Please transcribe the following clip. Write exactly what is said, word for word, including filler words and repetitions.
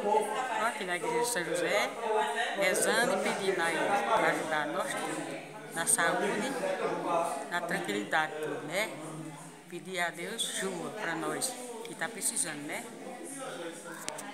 Estou aqui na igreja de São José, rezando e pedindo a Ele para ajudar nós todos, na saúde, na tranquilidade, tudo, né? Pedir a Deus chuva para nós, que está precisando, né?